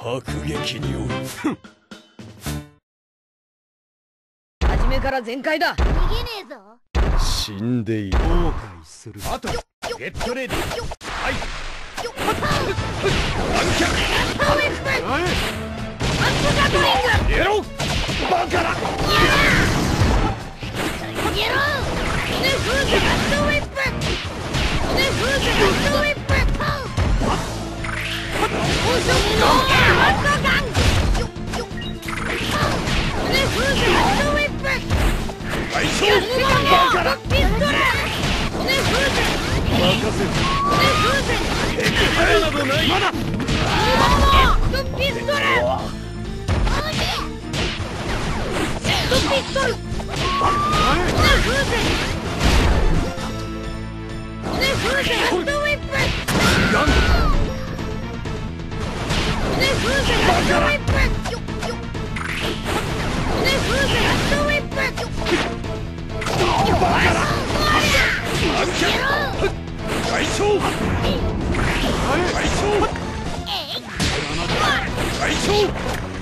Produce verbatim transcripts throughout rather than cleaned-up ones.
迫撃による。 初めから全開だ。 逃げねえぞ。 死んでいる。後悔する。あとゲットレディ。はい。観客。 アウェイスペン。アップガトリング。 やろう。バカだ。 やろう。ねフーズアットウェイスペン。ねフーズアットウェイスペン。オーションのアットガン。ねフーズアットウェイスペン。 大将。バカだ。 ピストル。ねフーズ。 任せる。 ねフーズ。 敵早などない。まだ。 ストピストル。ストピストル。ねフーズ。ねフーズアットウェイスペン。 ガン。 ねフーズアットウェイスペン。ねフーズアットウェイスペン。 バカだ。観客。大将。大将。大将。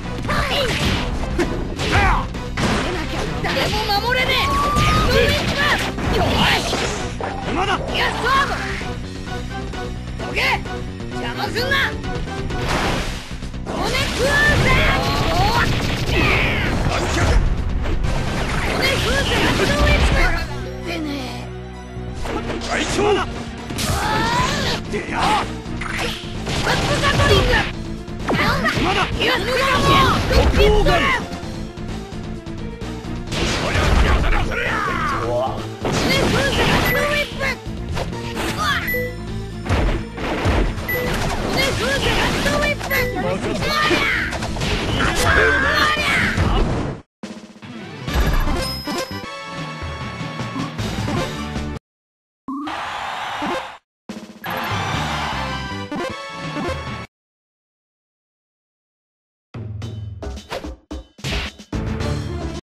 誰も守れねえ。ストウィップ。よし。 まだ。 やっそー。どけ。邪魔すんな。コネクーゼ。 観客。 コネクーゼストウィップ。でね大将だ。でや。 アップガトリング。 まだ。 やっそー。ストピストル。 やだなそれ。 ねフー